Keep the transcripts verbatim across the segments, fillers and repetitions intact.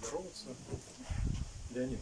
здороваться. Леонид,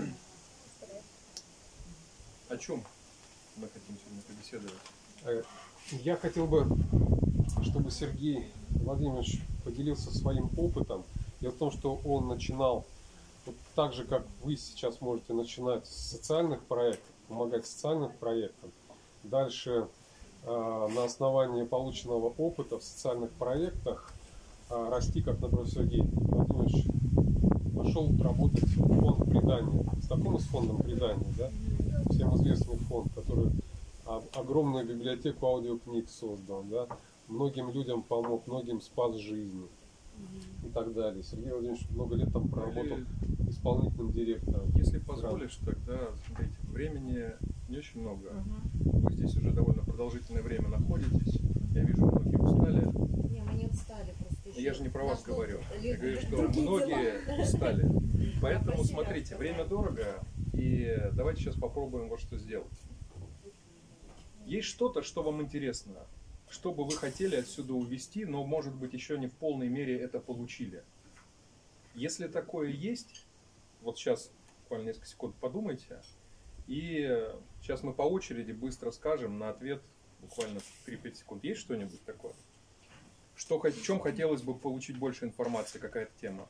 о чем мы хотим сегодня побеседовать? Я хотел бы, чтобы Сергей Владимирович поделился своим опытом. Дело в том, что он начинал вот так же, как вы сейчас можете начинать с социальных проектов, помогать социальным проектам. Дальше э, на основании полученного опыта в социальных проектах э, расти, как, например, Сергей Владимирович пошел работать в фонд предания. Знакомы с фондом предания, да? Всем известный фонд, который огромную библиотеку аудиокниг создал, да? Многим людям помог, многим спас жизни и так далее. Сергей Владимирович много лет там проработал исполнительным директором. Если позволишь, тогда, смотрите, времени не очень много. Вы здесь уже довольно продолжительное время находитесь. Я вижу, многие устали. Не, мы не устали просто. Еще Я же не про вас говорю. Я говорю, что другие многие дела. устали. Поэтому, смотрите, время дорого, и давайте сейчас попробуем вот что сделать. Есть что-то, что вам интересно, что бы вы хотели отсюда увезти, но, может быть, еще не в полной мере это получили. Если такое есть, вот сейчас буквально несколько секунд подумайте, и сейчас мы по очереди быстро скажем на ответ буквально три-пять секунд. Есть что-нибудь такое? Что, в чем хотелось бы получить больше информации, какая-то тема?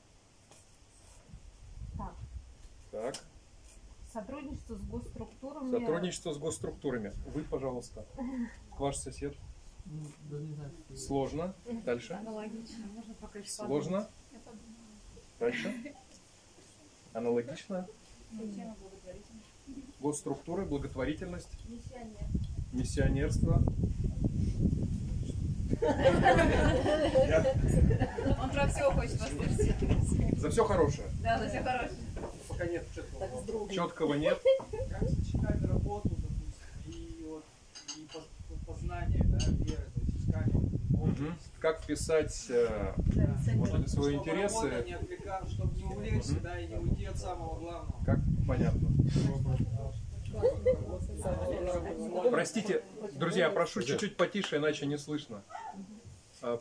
Так. Так. Сотрудничество с госструктурами. Сотрудничество с госструктурами. Вы, пожалуйста. Ваш сосед. Сложно. Дальше. Аналогично. Можно пока еще Сложно. Дальше. Аналогично. Госструктуры, благотворительность. Миссионерство. Он про все хочет послушать. За все хорошее. Да, за все хорошее. Пока нет четкого. Четкого нет. Как сочетать работу, допустим, и, вот, и познание, да, веры, то есть искание. Угу. Как вписать э, может, свои чтобы интересы. Работа не отвлекать, чтобы не увлечься, да, и не уйти от самого главного. Как понятно. Простите, друзья, прошу чуть-чуть потише, иначе не слышно. А,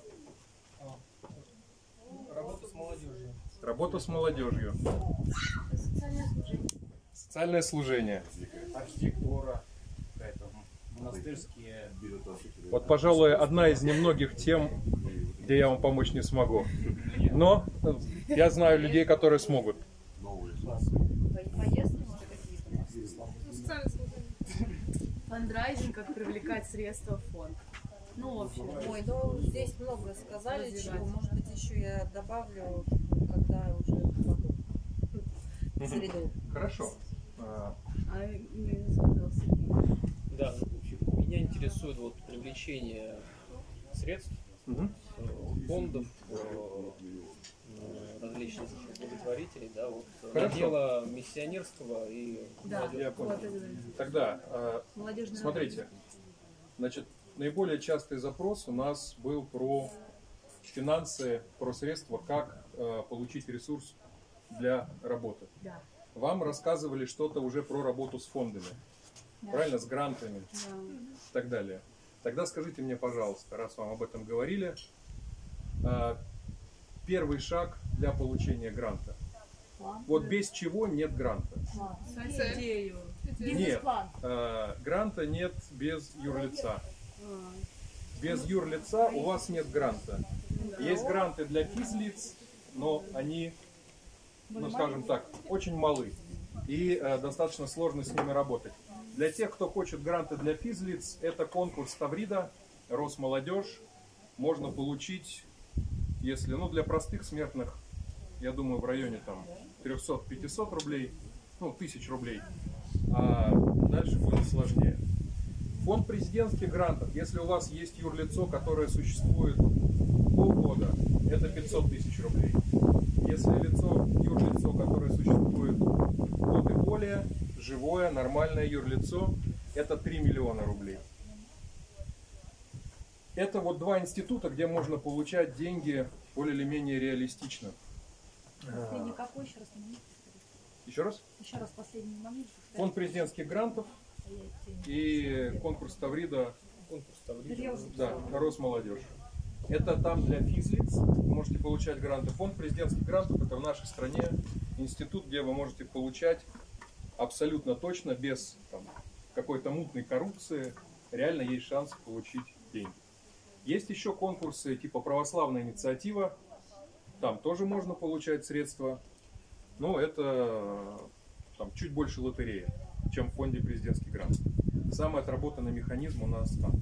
Работа с молодежью. Работа с молодежью. Социальное служение. Социальное служение. Архитектура, монастырские. Вот, пожалуй, одна из немногих тем, где я вам помочь не смогу. Но я знаю людей, которые смогут. Поездки. Фандрайзинг, как привлекать средства в фонд. Ну, в общем. Ой, ну здесь много сказали, чего. Может быть, еще я добавлю, когда уже попаду в среду. Хорошо. А именно сказал Сергей. Да, меня интересует вот привлечение средств, Угу. фондов, различных благотворителей, да, вот Хорошо. на дело миссионерства и Да. Я понял. Вот это. Тогда, э, Молодежная смотрите, значит, наиболее частый запрос у нас был про финансы, про средства, как э, получить ресурс для работы. Да. Вам рассказывали что-то уже про работу с фондами, Да. правильно, с грантами Да. и так далее. Тогда скажите мне, пожалуйста, раз вам об этом говорили, э, первый шаг для получения гранта. Вот без чего нет гранта. Идею. Нет, э, гранта нет без юрлица. Без юрлица у вас нет гранта. Есть гранты для физлиц, но они, ну скажем так, очень малы. И э, достаточно сложно с ними работать. Для тех, кто хочет гранты для физлиц, это конкурс Таврида, Росмолодежь. Можно получить, если, ну для простых смертных, я думаю, в районе там триста-пятьсот рублей, ну, тысяч рублей. А дальше будет сложнее. Фонд президентских грантов, если у вас есть юрлицо, которое существует полгода, это пятьсот тысяч рублей. Если лицо, юрлицо, которое существует год и более, живое, нормальное юрлицо, это три миллиона рублей. Это вот два института, где можно получать деньги более или менее реалистично. Последний какой еще раз? Еще раз? Еще раз последний не могли? Фонд президентских грантов и конкурс Таврида, конкурс Таврида. да, Росмолодежь. Это там для физлиц, вы можете получить получать гранты. Фонд президентских грантов — это в нашей стране институт, где вы можете получать абсолютно точно, без там, какой-то мутной коррупции, реально есть шанс получить деньги. Есть еще конкурсы типа «Православная инициатива», там тоже можно получать средства, но это там, чуть больше лотереи, чем в фонде президентских грантов. Самый отработанный механизм у нас там.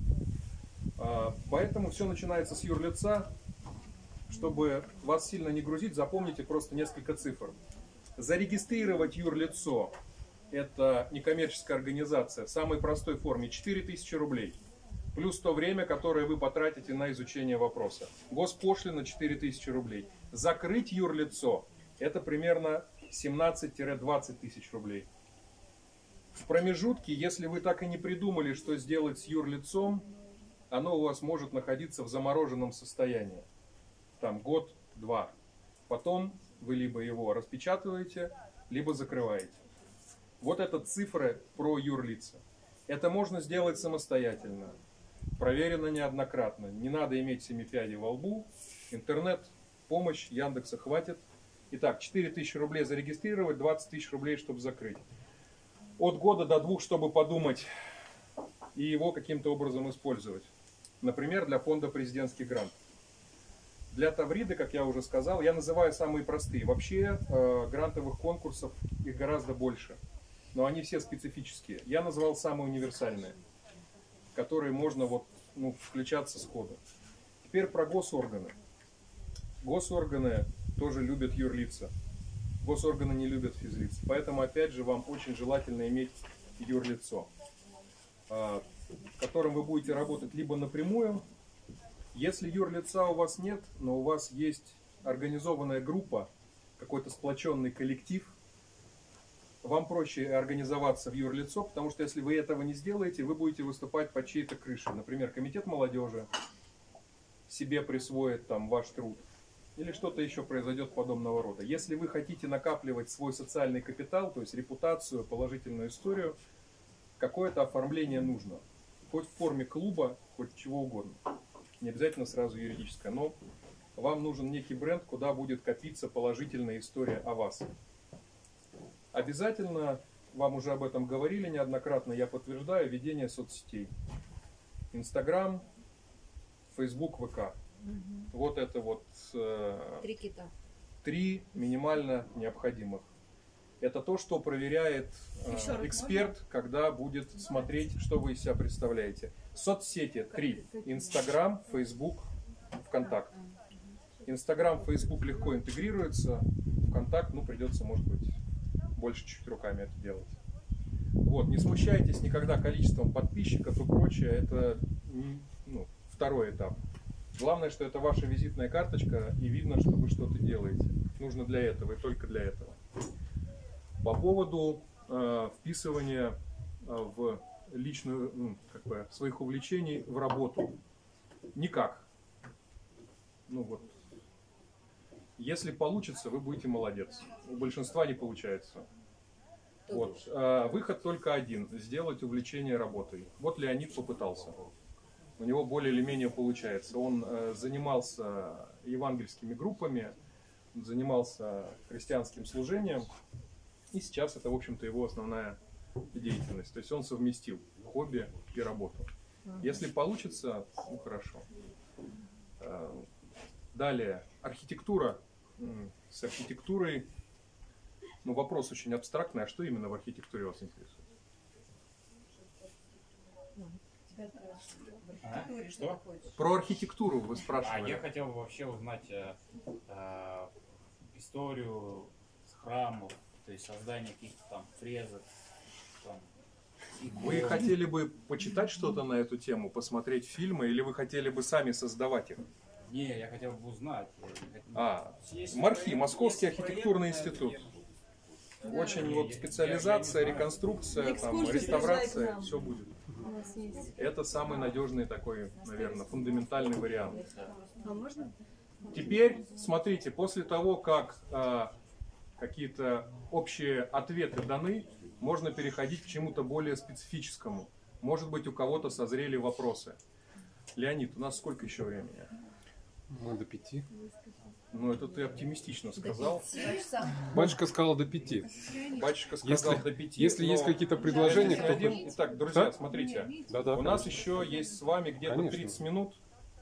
Поэтому все начинается с юрлица. Чтобы вас сильно не грузить, запомните просто несколько цифр. Зарегистрировать юрлицо — это некоммерческая организация в самой простой форме — четыре тысячи рублей. Плюс то время, которое вы потратите на изучение вопроса. Госпошлина — четыре тысячи рублей. Закрыть юрлицо — это примерно семнадцать-двадцать тысяч рублей. В промежутке, если вы так и не придумали, что сделать с юрлицом, оно у вас может находиться в замороженном состоянии. Там год-два. Потом вы либо его распечатываете, либо закрываете. Вот это цифры про юрлица. Это можно сделать самостоятельно. Проверено неоднократно. Не надо иметь семи пядей во лбу. Интернет, помощь Яндекса хватит. Итак, четыре тысячи рублей зарегистрировать, двадцать тысяч рублей, чтобы закрыть. От года до двух, чтобы подумать и его каким-то образом использовать. Например, для фонда президентских грантов. Для Тавриды, как я уже сказал, я называю самые простые. Вообще э, грантовых конкурсов их гораздо больше. Но они все специфические. Я назвал самые универсальные, которые можно вот, ну, включаться сходу. Теперь про госорганы. Госорганы тоже любят юрлица. Госорганы не любят физлиц. Поэтому, опять же, вам очень желательно иметь юрлицо, э, которым вы будете работать либо напрямую. Если юрлица у вас нет, но у вас есть организованная группа, какой-то сплоченный коллектив, вам проще организоваться в юрлицо, потому что если вы этого не сделаете, вы будете выступать под чьей-то крышей. Например, комитет молодежи себе присвоит там ваш труд, или что-то еще произойдет подобного рода. Если вы хотите накапливать свой социальный капитал, то есть репутацию, положительную историю, какое-то оформление нужно. Хоть в форме клуба, хоть чего угодно. Не обязательно сразу юридическое, но вам нужен некий бренд, куда будет копиться положительная история о вас. Обязательно, вам уже об этом говорили неоднократно, я подтверждаю, ведение соцсетей. Инстаграм, Фейсбук, ВК. Угу. Вот это вот э, три кита. Три минимально необходимых. Это то, что проверяет э, эксперт, можно? Когда будет смотреть, что вы из себя представляете. Соцсети три. Инстаграм, Фейсбук, ВКонтакт. Инстаграм, Фейсбук легко интегрируется. ВКонтакт, ну, придется, может быть, больше чуть руками это делать. Вот, не смущайтесь никогда количеством подписчиков и прочее. Это, ну, второй этап. Главное, что это ваша визитная карточка, и видно, что вы что-то делаете. Нужно для этого и только для этого. По поводу э, вписывания э, в личную, ну, как бы, своих увлечений в работу. Никак. Ну вот. Если получится, вы будете молодец. У большинства не получается. Вот. Э, выход только один. Сделать увлечение работой. Вот Леонид попытался. У него более или менее получается. Он э, занимался евангельскими группами, занимался христианским служением. И сейчас это, в общем-то, его основная деятельность. То есть он совместил хобби и работу. Если получится, ну хорошо. Далее, архитектура. С архитектурой, ну, вопрос очень абстрактный. А что именно в архитектуре вас интересует? А? Что? Про архитектуру вы спрашивали. А я хотел бы вообще узнать э, э, историю храмов, то есть создание каких-то там фрезок. Там, вы хотели бы почитать что-то на эту тему, посмотреть фильмы, или вы хотели бы сами создавать их? Не, я хотел бы узнать. А, МАРХИ, Московский архитектурный институт. Да. Очень да. Вот специализация, реконструкция, там, реставрация, все будет. Это самый надежный такой, наверное, фундаментальный вариант. А можно? Теперь, смотрите, после того, как э, какие-то общие ответы даны, можно переходить к чему-то более специфическому. Может быть, у кого-то созрели вопросы. Леонид, у нас сколько еще времени? Мы до пяти. Ну, это ты оптимистично сказал. Батюшка сказал до пяти. Батюшка сказал Если- до пяти. Если есть но какие-то предложения, давайте кто найдем- хочет. Итак, друзья, Да? смотрите. Да-да, У нас конечно. еще есть с вами где-то Конечно. тридцать минут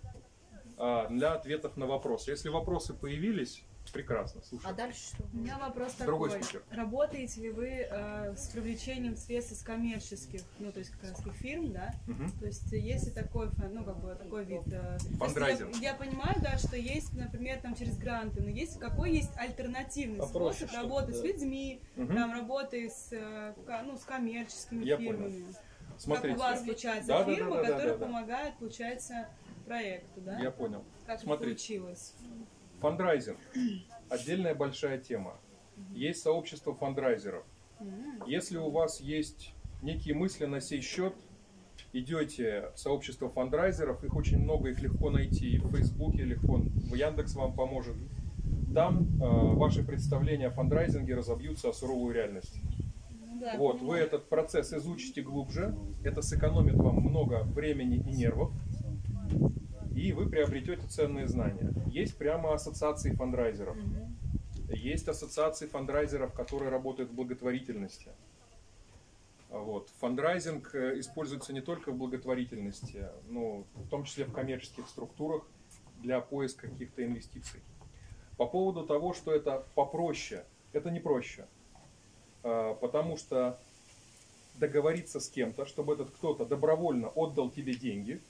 а, для ответов на вопросы. Если вопросы появились, прекрасно. А Слушай. дальше что? У меня вопрос Другой такой. спикер. Работаете ли вы э, с привлечением средств из коммерческих, ну, то есть как раз фирм, да? Мгм. То есть есть ли такой, фон- ну, как бы, такой вид? э, то есть Фандрайзинг. Я, я понимаю, да, что есть, например, там через гранты, но есть какой есть альтернативный Попроще способ что-то, работы да. с людьми, Мгм. там, работы с, э, ка- ну, с коммерческими Я фирмами? Смотрите. Как у вас, получается, Да, да, да, фирмы, да, да, которые да, да. помогают, получается, проекту, да? Я понял. Как Смотрите. получилось? Фандрайзинг. Отдельная большая тема. Есть сообщество фандрайзеров. М. Если у вас есть некие мысли на сей счет, идете в сообщество фандрайзеров, их очень много, их легко найти и в Фейсбуке, легко, в Яндекс вам поможет. Там э, ваши представления о фандрайзинге разобьются о суровую реальность. Ну да, Вот, вы этот процесс изучите глубже, это сэкономит вам много времени и нервов, и вы приобретете ценные знания. Есть прямо ассоциации фандрайзеров. Мгм. Есть ассоциации фандрайзеров, которые работают в благотворительности. Вот. Фандрайзинг э, используется не только в благотворительности, но в том числе в коммерческих структурах для поиска каких-то инвестиций. По поводу того, что это попроще, это не проще. А, Потому что договориться с кем-то, чтобы этот кто-то добровольно отдал тебе деньги,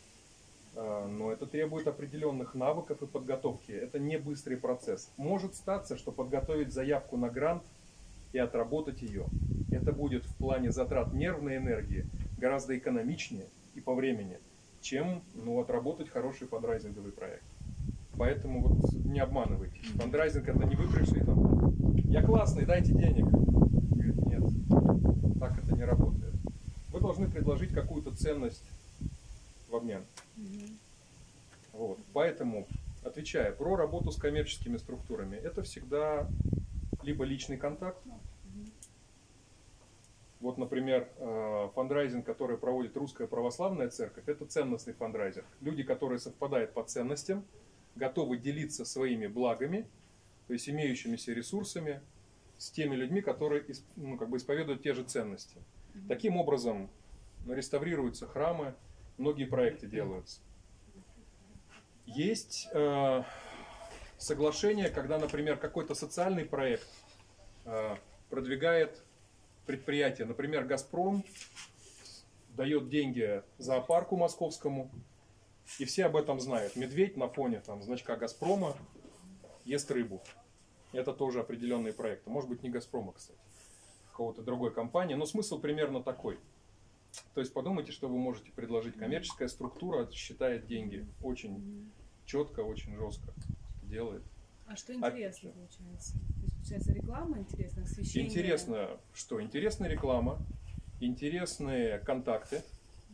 а, но это требует определенных навыков и подготовки. Это не быстрый процесс. Может статься, что подготовить заявку на грант и отработать ее, это будет в плане затрат нервной энергии гораздо экономичнее и по времени, чем ну, отработать хороший фандрайзинговый проект. Поэтому вот не обманывайтесь. Фандрайзинг — это не вы пришли там, я классный, дайте денег. Говорит, нет, так это не работает. Вы должны предложить какую-то ценность в обмен. Вот. Поэтому, отвечая про работу с коммерческими структурами, это всегда либо личный контакт. Вот, например, э, фандрайзинг, который проводит Русская Православная Церковь, это ценностный фандрайзинг. Люди, которые совпадают по ценностям, готовы делиться своими благами, то есть имеющимися ресурсами, с теми людьми, которые исп- ну, как бы исповедуют те же ценности. Таким образом реставрируются храмы, многие проекты делаются. Есть э, соглашение, когда, например, какой-то социальный проект э, продвигает предприятие. Например, «Газпром» дает деньги зоопарку московскому, и все об этом знают. Медведь на фоне там, значка «Газпрома» ест рыбу. Это тоже определенные проекты. Может быть, не «Газпрома», кстати, какого-то другой компании. Но смысл примерно такой. То есть подумайте, что вы можете предложить. Коммерческая структура считает деньги очень четко, очень жестко делает. А что интересно получается? То есть, получается, реклама интересна, освещение? Интересно, что? Интересная реклама, интересные контакты,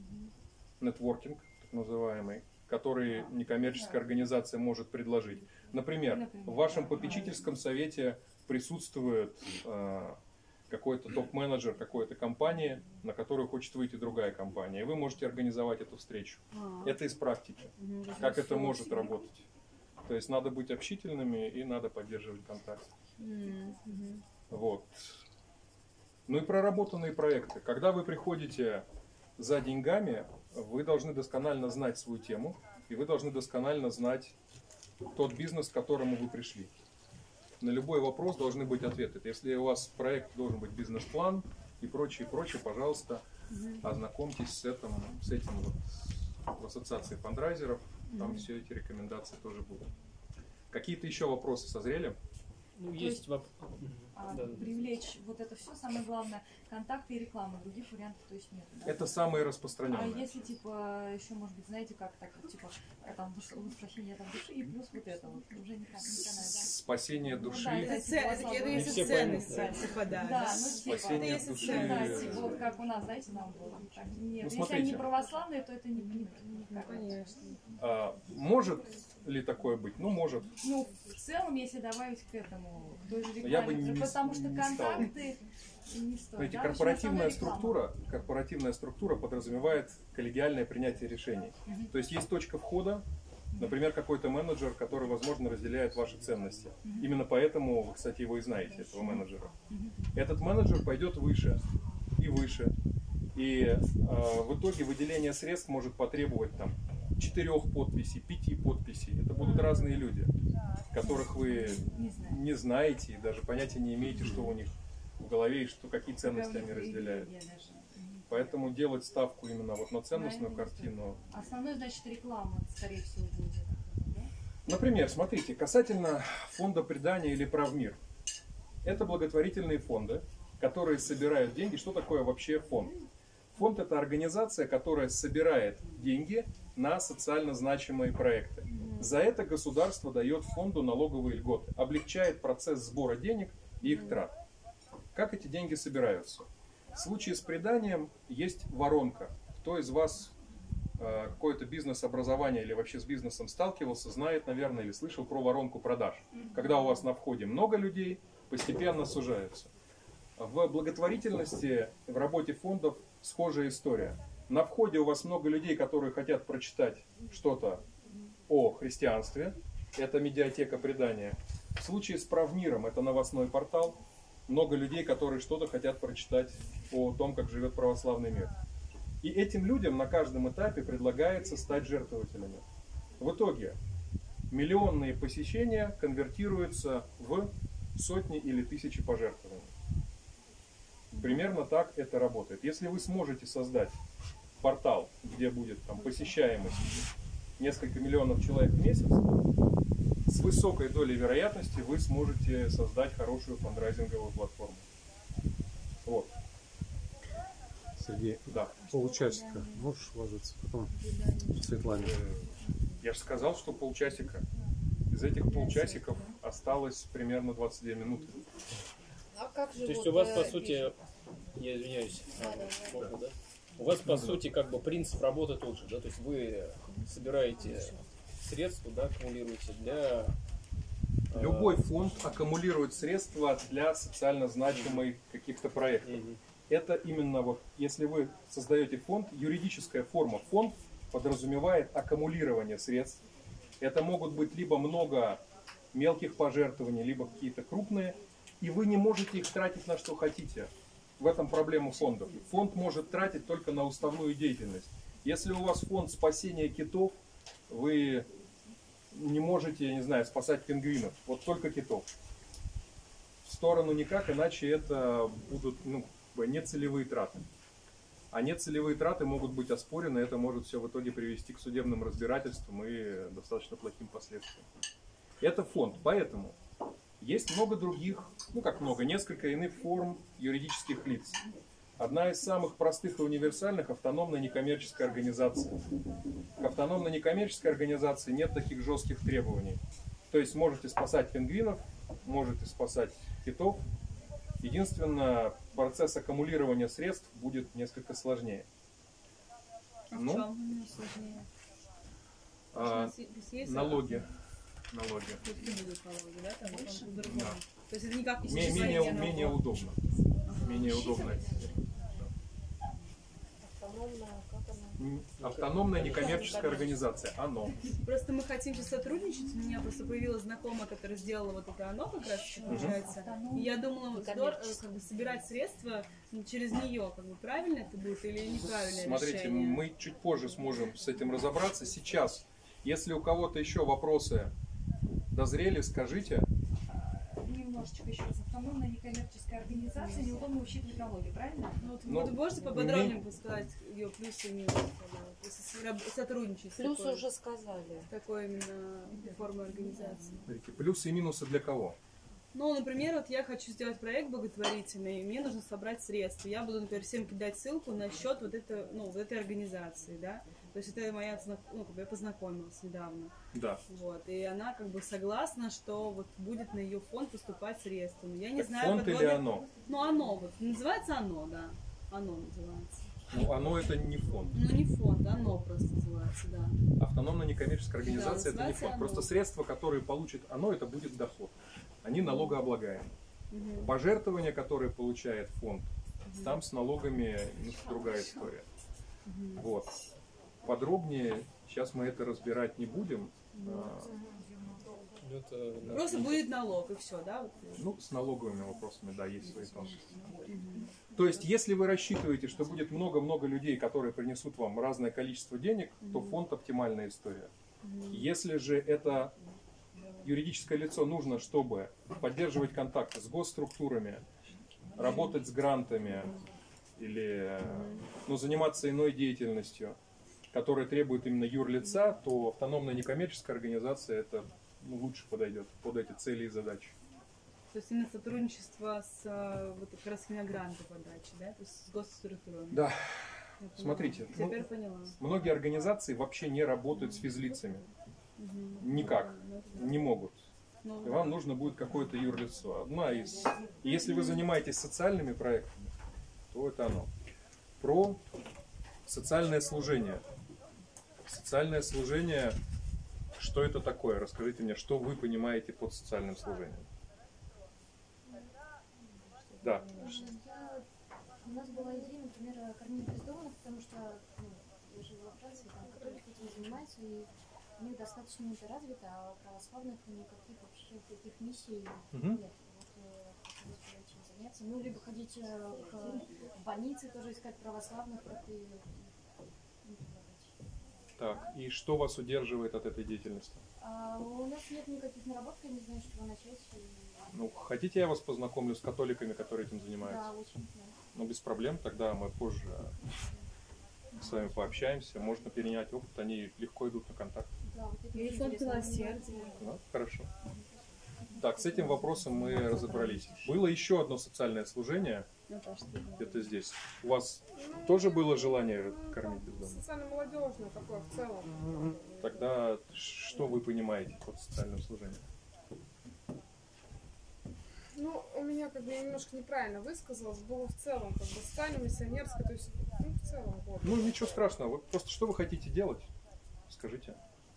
нетворкинг, так называемый, который некоммерческая организация может предложить. Например, в вашем попечительском совете присутствует э, какой-то топ-менеджер какой-то компании, на которую хочет выйти другая компания, и вы можете организовать эту встречу. А, Это из практики. мгм, то есть Как это всё. может работать? То есть надо быть общительными и надо поддерживать контакт. М, мгм. Вот. Ну и проработанные проекты. Когда вы приходите за деньгами, вы должны досконально знать свою тему, и вы должны досконально знать тот бизнес, к которому вы пришли. На любой вопрос должны быть ответы. Если у вас проект должен быть бизнес-план и прочее, прочее, пожалуйста, ознакомьтесь с этим, с этим вот в ассоциации фандрайзеров. Там все эти рекомендации тоже будут. Какие-то еще вопросы созрели? Ну, То есть есть, вопрос. А, привлечь вот это все, самое главное, контакты и реклама, других вариантов то есть нет. Да? Это самые А распространенные. если типа еще, может быть, знаете, как так, вот, типа, э, там душ- возвращение там, души и плюс вот это вот уже не так, не канает, да? Спасение души. Ну да, Это, это це- это, типа это Не если все ценности поймут, да. совпадают. Да, ну типа, Это Спасение если души. да, ценности. типа, вот как у нас, знаете, нам было. Так, нет, Ну, если смотрите. они православные, то это не, не, не Ну, как. конечно. А, может ли такое быть? Ну, может. Ну, в целом, если добавить к этому, к той же рекламе, Я бы не- потому что не стал. контакты не стоит. Смотрите, да, корпоративная очень основная структура, корпоративная структура подразумевает коллегиальное принятие решений. То есть есть точка входа, Например, какой-то менеджер, который, возможно, разделяет ваши ценности. Именно поэтому вы, кстати, его и знаете, этого менеджера. Этот менеджер пойдет выше и выше. И э, в итоге выделение средств может потребовать там четырех подписей, пяти подписей. Это будут разные люди, которых вы не знаете и даже понятия не имеете, что у них в голове и что, какие ценности они разделяют. Поэтому делать ставку именно вот на ценностную картину. Основной, значит, реклама, скорее всего, будет. Да? Например, смотрите, касательно фонда предания или Правмир. Это благотворительные фонды, которые собирают деньги. Что такое вообще фонд? Фонд – это организация, которая собирает деньги на социально значимые проекты. За это государство дает фонду налоговые льготы, облегчает процесс сбора денег и их трат. Как эти деньги собираются? В случае с преданием есть воронка. Кто из вас э, какое-то бизнес-образование или вообще с бизнесом сталкивался, знает, наверное, или слышал про воронку продаж. Когда у вас на входе много людей, постепенно сужаются. В благотворительности, в работе фондов схожая история. На входе у вас много людей, которые хотят прочитать что-то о христианстве. Это медиатека предания. В случае с Правмиром это новостной портал. Много людей, которые что-то хотят прочитать о том, как живет православный мир. И этим людям на каждом этапе предлагается стать жертвователями. В итоге миллионные посещения конвертируются в сотни или тысячи пожертвований. Примерно так это работает. Если вы сможете создать портал, где будет там посещаемость несколько миллионов человек в месяц, с высокой долей вероятности вы сможете создать хорошую фандрайзинговую платформу. Вот. Сергей, Да. полчасика можешь ложиться, потом Светлане. Я же сказал, что полчасика. Из этих полчасиков осталось примерно двадцать две минуты. А как же То есть вот, у вас, э, по сути, пишут? я извиняюсь, Да, да, да. можно, да? У вас, по сути, как бы принцип работы тот же, да? То есть вы собираете средства, да, аккумулируете для... э, Любой фонд аккумулирует средства для социально значимых каких-то проектов. мгм. Это именно вот, если вы создаете фонд, юридическая форма фонд подразумевает аккумулирование средств. Это могут быть либо много мелких пожертвований, либо какие-то крупные, и вы не можете их тратить на что хотите. В этом проблема фондов. Фонд может тратить только на уставную деятельность. Если у вас фонд спасения китов, вы не можете, я не знаю, спасать пингвинов, вот только китов. В сторону никак, иначе это будут ну, нецелевые траты. А нецелевые траты могут быть оспорены, это может все в итоге привести к судебным разбирательствам и достаточно плохим последствиям. Это фонд, поэтому есть много других, ну как много, несколько иных форм юридических лиц. Одна из самых простых и универсальных – автономная некоммерческая организация. К автономной некоммерческой организации нет таких жестких требований. То есть можете спасать пингвинов, можете спасать китов. Единственное, процесс аккумулирования средств будет несколько сложнее. А в Ну, чем именно сложнее? а, То есть есть- налоги. Налоги. Какие будут налоги, да? Там, там Больше? по-другому. Да. То есть это не как Ме- исчисление Менее, налогов. менее удобно. Менее удобно. Автономная, как она? М, Автономная некоммерческая организация. ОНО. Просто мы хотим сейчас сотрудничать. У меня просто появилась знакомая, которая сделала вот это оно как раз получается. И я думала, вот здорово, как бы собирать средства через нее, как бы правильно это будет или неправильное Смотрите, решение? мы чуть позже сможем с этим разобраться. Сейчас, если у кого-то еще вопросы дозрели, скажите. Немножечко еще раз. Автономная некоммерческая организация, неудобно учитывать налоги, правильно? Ну, вот Ну, вы можете поподробнее сказать ее плюсы и минусы, пожалуйста, если раб- сотрудничать с Плюсы такой, уже сказали. с такой именно формой организации? Смотрите, плюсы и минусы для кого? Ну, например, вот я хочу сделать проект благотворительный, и мне нужно собрать средства. Я буду, например, всем кидать ссылку на счет вот, это, ну, вот этой организации, да. То есть это моя, знак- ну, как бы я познакомилась недавно. Да. Вот, и она как бы согласна, что вот будет на ее фонд поступать средства. Но я не Так знаю, фонд или подробно- оно? Ну, оно, вот, называется оно, да. Оно называется. Ну, оно это не фонд. Ну, не фонд, оно просто называется, да. Автономная некоммерческая организация Да, это не называется фонд. оно. Просто средства, которые получит оно, это будет доход. Они налогооблагаемы. Мгм. Пожертвования, которые получает фонд, там с налогами немножко другая история. Мгм. Вот. Подробнее сейчас мы это разбирать не будем. А, Это, да. Просто будет налог и все, да? Вот. Ну, с налоговыми вопросами, да, есть свои тонкости. То есть, если вы рассчитываете, что будет много-много людей, которые принесут вам разное количество денег, то фонд оптимальная история. Если же это юридическое лицо нужно, чтобы поддерживать контакты с госструктурами, работать с грантами или ну, заниматься иной деятельностью, которая требует именно юрлица, то автономная некоммерческая организация это ну, лучше подойдет под эти цели и задачи. То есть именно сотрудничество с э, вот как раз именно гранты подачи, да? То есть с госструктурами. Да. Я поняла. Смотрите, Теперь ну, поняла. многие организации вообще не работают с физлицами. Никак. Не могут. Ну, И вам нужно будет какое-то юрлицо. Одна из... И если вы занимаетесь социальными проектами, то это оно. Про социальное служение. Социальное служение, что это такое? Расскажите мне, что вы понимаете под социальным служением? Да. Я, у нас была идея, например, кормить бездомных, потому что ну, я живу во Франции, там католики этим занимаются, и у них достаточно это развито, а у православных никаких вообще таких миссий Угу. нет. Вот э, хотелось бы этим заняться. Ну, либо ходить э, к больнице, тоже искать православных, как и ну, помогать. Так, и что вас удерживает от этой деятельности? А у нас нет никаких наработок, я не знаю, с чего начать. И... Ну, хотите, я вас познакомлю с католиками, которые этим занимаются? Да, очень. Да. Ну, без проблем, тогда мы позже с вами пообщаемся, можно перенять опыт, они легко идут на контакт. Да, вот это И очень фонд интересно. милосердия. Да, хорошо. Так, с этим вопросом мы разобрались. Было еще одно социальное служение, Наташа, ты знаешь. это здесь. У вас тоже было желание кормить бездомных? Социально-молодежное такое в целом. Тогда что вы понимаете под социальным служением? Ну, у меня как бы я немножко неправильно высказалась, было в целом как бы социально-миссионерское, то есть ну, в целом вот. Ну, ничего страшного. Вы просто что вы хотите делать? Скажите.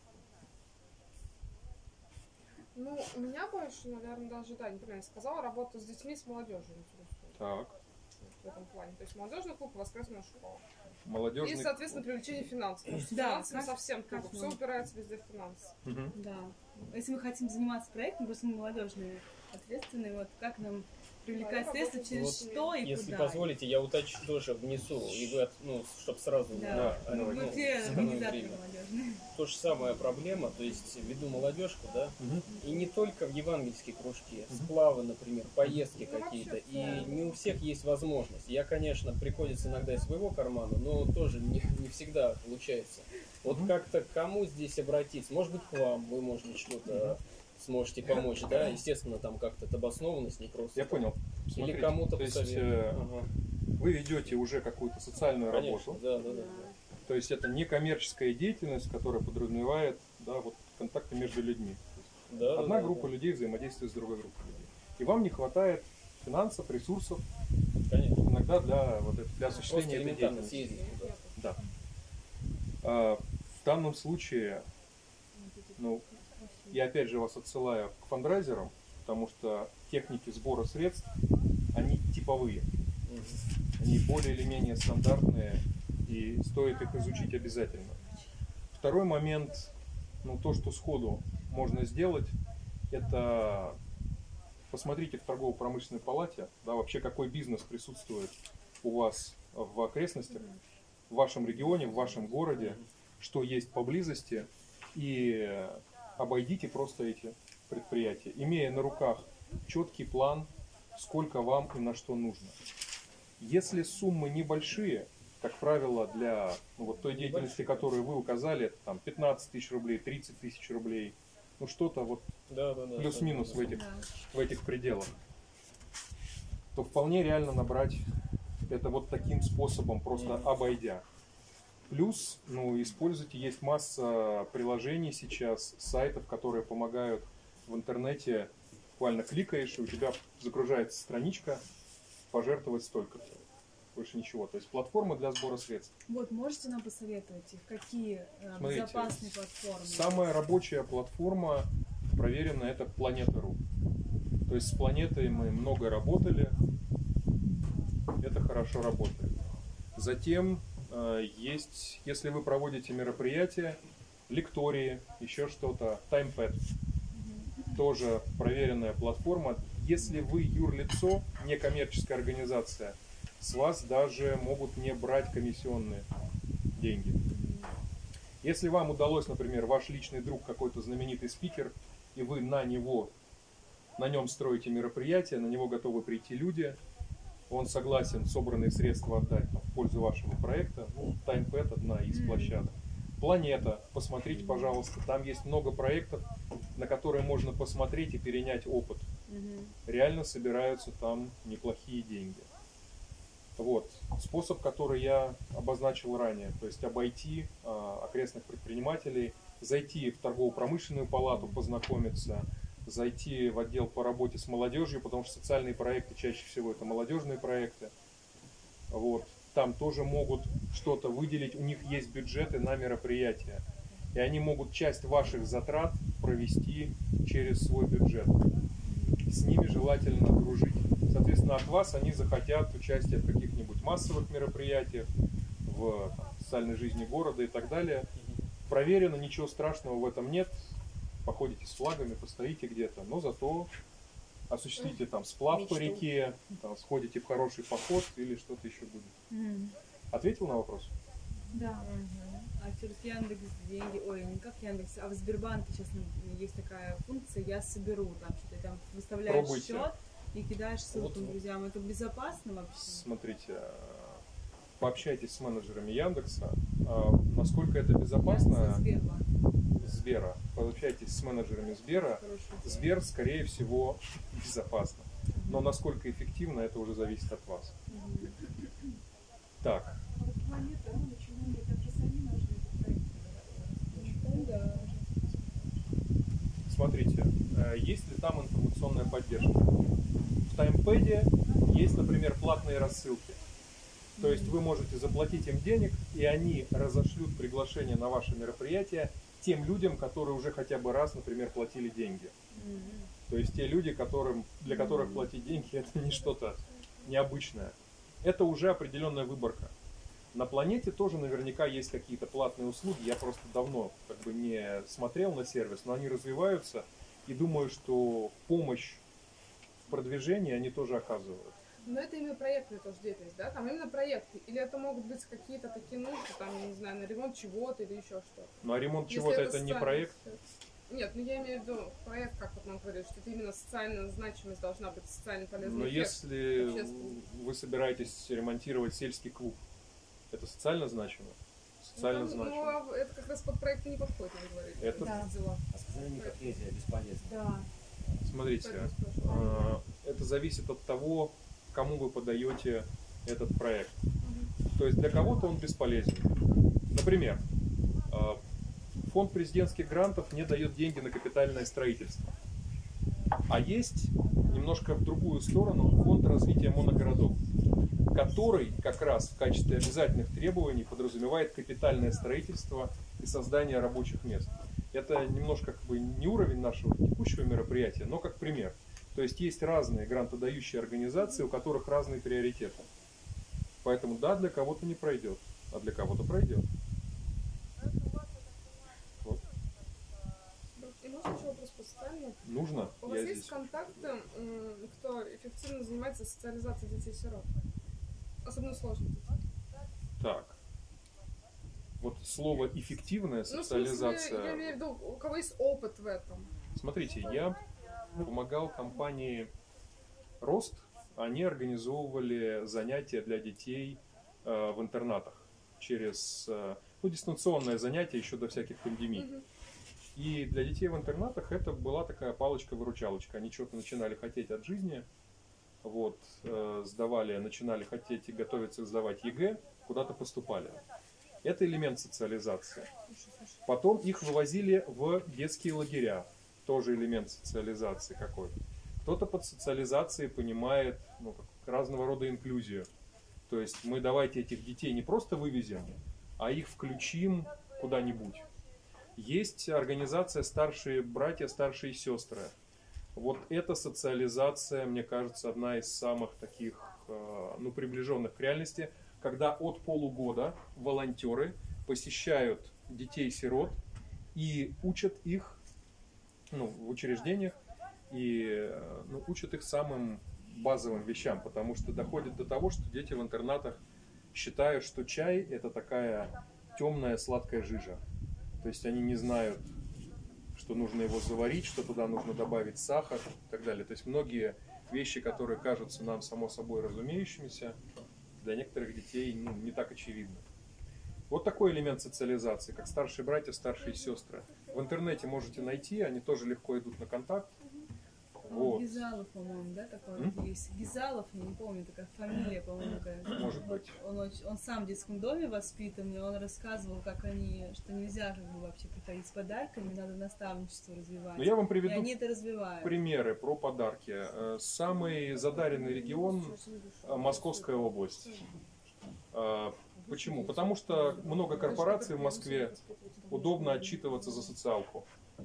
Ну, у меня больше, наверное, даже, да, неправильно сказала, работа с детьми, с молодежью интересует Так, в этом плане. То есть молодежный клуб, воскресная школа. И, молодежный... соответственно, привлечение финансов. Потому что Да, финансами как- совсем как туго. мы? Все упирается везде в финансы. Мгм. Да. Если мы хотим заниматься проектом, просто мы молодежные, ответственные, вот как нам привлекать Да, средства, работать через с детьми. что и Если куда. позволите, я уточню тоже внесу, и вы, от- ну, чтобы сразу Да. а, Ну, ну, вы все сэкономить организаторы время. молодежные. То же самая проблема, то есть веду молодежку, да, Мгм. и не только в евангельские кружки, сплавы, например, поездки Ну, какие-то, вообще, и не у всех есть возможность. Я, конечно, приходится иногда из своего кармана, но тоже не, не всегда получается. Вот Мгм. как-то к кому здесь обратиться? Может быть, к вам, вы, может быть, что-то сможете помочь, да? Естественно, там как-то это обоснованность, не просто. Я понял. Или Смотрите, кому-то то есть, посоветовать. э, Ага. вы ведете уже какую-то социальную Конечно, работу. да, да, да. То есть это не коммерческая деятельность, которая подразумевает да, вот, контакты между людьми. Да, Одна да, группа да. людей взаимодействует с другой группой людей. И вам не хватает финансов, ресурсов Конечно. иногда для, вот, это- для Просто осуществления этой элементарно деятельности. съездить туда. Да. А, в данном случае, ну, я опять же вас отсылаю к фандрайзерам, потому что техники сбора средств, они типовые. Мгм. Они более или менее стандартные, и стоит их изучить обязательно. Второй момент, ну то, что сходу можно сделать, это посмотрите в торгово-промышленной палате, да, вообще какой бизнес присутствует у вас в окрестностях, в вашем регионе, в вашем городе, что есть поблизости, и обойдите просто эти предприятия, имея на руках четкий план, сколько вам и на что нужно. Если суммы небольшие, как правило, для ну, вот той деятельности, которую вы указали, это там пятнадцать тысяч рублей, тридцать тысяч рублей, ну что-то вот Да, да, да. плюс-минус да, в да. этих, Да. в этих пределах, то вполне реально набрать это вот таким способом, просто Мгм. обойдя. Плюс, ну, используйте, есть масса приложений сейчас, сайтов, которые помогают в интернете. Буквально кликаешь, и у тебя загружается страничка, пожертвовать столько-то. Больше ничего. То есть платформа для сбора средств. Вот, можете нам посоветовать их? Какие э, Смотрите, безопасные платформы? Самая рабочая платформа, проверенная, это Планета точка ру. То есть с планетой мы много работали. Это хорошо работает. Затем э, есть, если вы проводите мероприятия, лектории, еще что-то, TimePad. Тоже проверенная платформа. Если вы юрлицо, некоммерческая организация, с вас даже могут не брать комиссионные деньги. Если вам удалось, например, ваш личный друг какой-то знаменитый спикер, и вы на него, на нем строите мероприятие, на него готовы прийти люди, он согласен собранные средства отдать в пользу вашего проекта, ну, TimePad одна из площадок. Планета, посмотрите, пожалуйста, там есть много проектов, на которые можно посмотреть и перенять опыт. Реально собираются там неплохие деньги. Вот. Способ, который я обозначил ранее, то есть обойти а, окрестных предпринимателей, зайти в торгово-промышленную палату, познакомиться, зайти в отдел по работе с молодежью, потому что социальные проекты чаще всего это молодежные проекты. Вот. Там тоже могут что-то выделить, у них есть бюджеты на мероприятия. И они могут часть ваших затрат провести через свой бюджет. С ними желательно дружить. Соответственно, от вас они захотят участия в каких-нибудь массовых мероприятиях, в там, социальной жизни города и так далее. Проверено, ничего страшного в этом нет. Походите с флагами, постоите где-то, но зато осуществите там сплав Мечту. по реке, там, сходите в хороший поход или что-то еще будет. Mm. Ответил на вопрос? Да. Угу. А через Яндекс деньги, ой, не как Яндекс, а в Сбербанке сейчас есть такая функция, я соберу, там что-то там выставляешь Пробуйте. счет и кидаешь ссылку вот. друзьям. Это безопасно вообще? Смотрите, пообщайтесь с менеджерами Яндекса, насколько это безопасно. Сбербанк. Сбера. Пообщайтесь с менеджерами Сбера. Сбер, скорее всего, безопасно. Но насколько эффективно, это уже зависит от вас. Так. Смотрите, есть ли там информационная поддержка? В TimePad есть, например, платные рассылки. То есть вы можете заплатить им денег, и они разошлют приглашение на ваше мероприятие тем людям, которые уже хотя бы раз, например, платили деньги. То есть те люди, которым, для которых платить деньги, это не что-то необычное. Это уже определенная выборка. На планете тоже наверняка есть какие-то платные услуги. Я просто давно как бы не смотрел на сервис, но они развиваются. И думаю, что помощь в продвижении они тоже оказывают. Но это именно проектная тоже деятельность, да? Там именно проекты. Или это могут быть какие-то такие нужды, там, я не знаю, на ремонт чего-то или еще что-то. Ну а ремонт чего-то это, это не проект? Нет, ну я имею в виду проект, как вот нам говорили, что это именно социальная значимость должна быть, социально полезный Но эффект. если вы собираетесь ремонтировать сельский клуб, это социально значимо? Социально ну, там, значимо. Ну, это как раз под проекты не подходит, мы говорили. Это... Да. Дела. А сказание кохезия бесполезно. Да. Смотрите, э, это зависит от того, кому вы подаете этот проект. Угу. То есть для кого-то он бесполезен. Например, э, фонд президентских грантов не дает деньги на капитальное строительство. А есть немножко в другую сторону фонд развития моногородов, который как раз в качестве обязательных требований подразумевает капитальное строительство и создание рабочих мест. Это немножко как бы не уровень нашего текущего мероприятия, но как пример. То есть есть разные грантодающие организации, у которых разные приоритеты. Поэтому да, для кого-то не пройдет, а для кого-то пройдет. Вот. И можно еще вопрос по социальному? Нужно. У вас Я есть здесь. контакты, кто эффективно занимается социализацией детей-сирот? Особенно сложно. Так. Вот слово эффективная социализация. Ну, в смысле, я имею в виду, у кого есть опыт в этом. Смотрите, я помогал компании Рост. Они организовывали занятия для детей э, в интернатах через э, ну, дистанционное занятие еще до всяких пандемий. Mm-hmm. И для детей в интернатах это была такая палочка-выручалочка. Они что-то начинали хотеть от жизни, вот, э, сдавали, начинали хотеть и готовиться сдавать ЕГЭ, куда-то поступали. Это элемент социализации. Потом их вывозили в детские лагеря. Тоже элемент социализации какой-то. Кто-то под социализацией понимает ну, разного рода инклюзию. То есть мы давайте этих детей не просто вывезем, а их включим куда-нибудь. Есть организация «Старшие братья, старшие сестры». Вот эта социализация, мне кажется, одна из самых таких ну, приближенных к реальности, когда от полугода волонтеры посещают детей-сирот и учат их, ну, в учреждениях, и ну, учат их самым базовым вещам, потому что доходит до того, что дети в интернатах считают, что чай – это такая темная сладкая жижа. То есть они не знают, что нужно его заварить, что туда нужно добавить сахар и так далее. То есть многие вещи, которые кажутся нам само собой разумеющимися, для некоторых детей ну, не так очевидны. Вот такой элемент социализации, как старшие братья, старшие сестры. В интернете можете найти, они тоже легко идут на контакт. Ну, Вот. Гизалов, по-моему, да, такой М? есть. Гизалов, я не помню, такая фамилия, по-моему, такая. Может быть. Он, очень- он сам в детском доме воспитан, и он рассказывал, как они, что нельзя как бы вообще приходить с подарками, надо наставничество развивать. Но я вам И приведу они это развивают. примеры про подарки. Э, Самый задаренный регион э, – Московская область. Э, Почему? Потому что много корпораций в Москве, удобно отчитываться за социалку.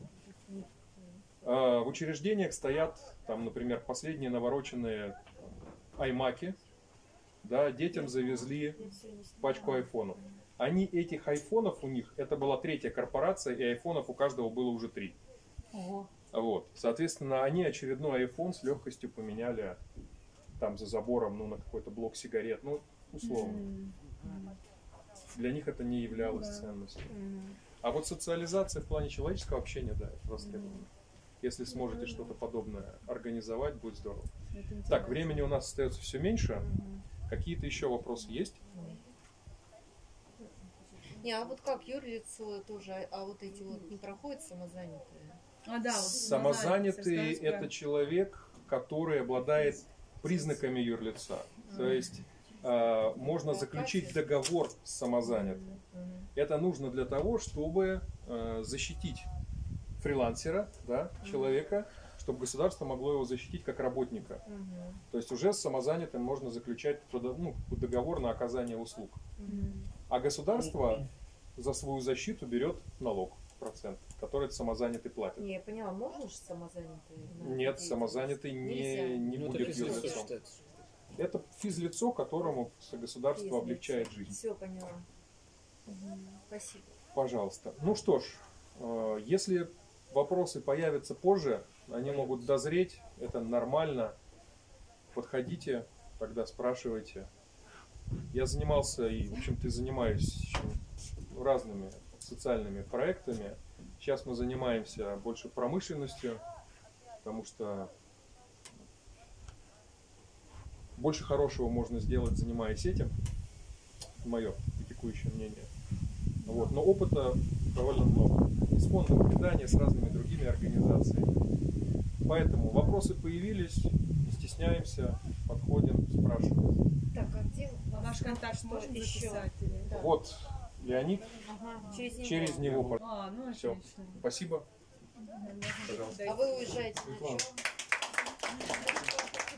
Э, В учреждениях стоят, там, например, последние навороченные аймаки. Да, детям завезли пачку айфонов. Они этих айфонов у них, это была третья корпорация, и айфонов у каждого было уже три. Ого. Вот. Соответственно, они очередной iPhone с легкостью поменяли там за забором, ну, на какой-то блок сигарет, ну, условно. Для них это не являлось Да. ценностью. А вот социализация в плане человеческого общения, да, это востребовано. Если сможете что-то подобное организовать, будет здорово. Это интересно. Так, времени у нас остается все меньше. Какие-то еще вопросы есть? Не, а вот как юрлицо тоже, а вот эти вот не проходят самозанятые? А, да, вот Самозанятый расскажите – это про- человек, который обладает признаками юрлица. То есть э, можно заключить договор с самозанятым. Это нужно для того, чтобы э, защитить фрилансера, да, человека, чтобы государство могло его защитить как работника. То есть уже с самозанятым можно заключать трудо- ну, договор на оказание услуг. А государство за свою защиту берет налог, процент, который этот самозанятый платит. Не, я поняла, можно же самозанятые? на Нет, какие-то- самозанятый не, Нельзя. не Ну, это будет физлицо юрлицом. считается. Это физлицо, которому государство Физлицо. облегчает жизнь. Все поняла. Мгм. Спасибо. Пожалуйста. Ну что ж, э, если вопросы появятся позже, они могут дозреть, это нормально. Подходите, тогда спрашивайте. Я занимался и, в общем-то, и занимаюсь еще разными социальными проектами. Сейчас мы занимаемся больше промышленностью, потому что больше хорошего можно сделать, занимаясь этим. Мое текущее мнение. Вот. Но опыта довольно много. И с фондом питания, с разными другими организациями. Поэтому вопросы появились, не стесняемся, подходим, спрашиваем. Так, а где А ваш контакт что можно еще? записать? Или... Да. Вот, Леонид, Ага, через него. через него. А, ну Все. отлично. Спасибо. Можно Пожалуйста. А вы уезжаете на Светлана. чем?